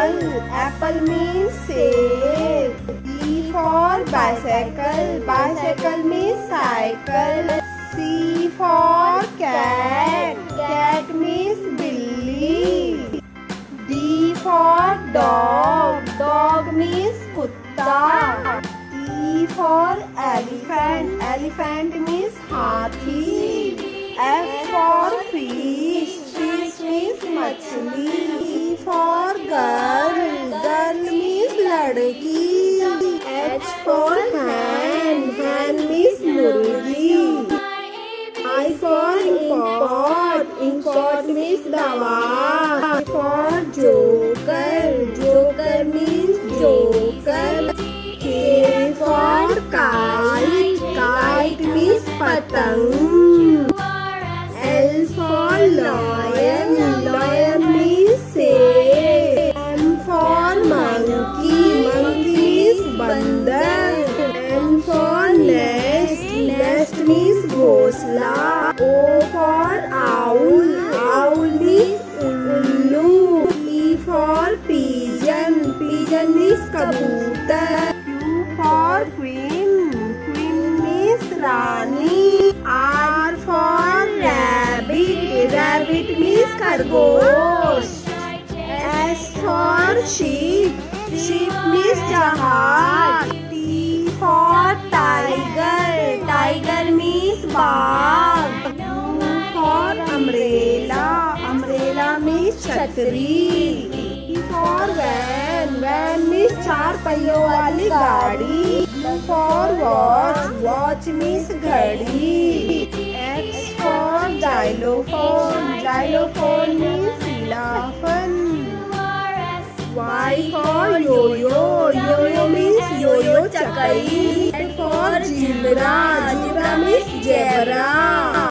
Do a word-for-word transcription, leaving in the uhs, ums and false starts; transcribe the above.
apple, apple means save. B for bicycle, bicycle means cycle. C for cat, cat means billy. D for dog, dog means kutta. E for elephant, elephant means hathi. F for fish, fish means machli. E for girl, girl means ladki. H for hen, hen means murgi. I for import, import means dawa. For joker, joker means joker. K for kite, kite means patang. L for lion, lion means शेर. M for monkey, monkey means बंदर. N for nest, nest means घोंसला. O for owl, owl means उल्लू. P for pigeon, pigeon means कबूतर. Q for queen, queen means Rani. R for rabbit, rabbit means खरगोश. S for sheep, sheep means जहाज. T for tiger, tiger means बाघ. U for umbrella, umbrella means छतरी. V for van, van means चार पहियों वाली गाड़ी. U for watch, watch means घड़ी. X for xylophone, xylophone means xylophone. Y for yo-yo, yo-yo means yo-yo चकई. Z for zebra, zebra means zebra.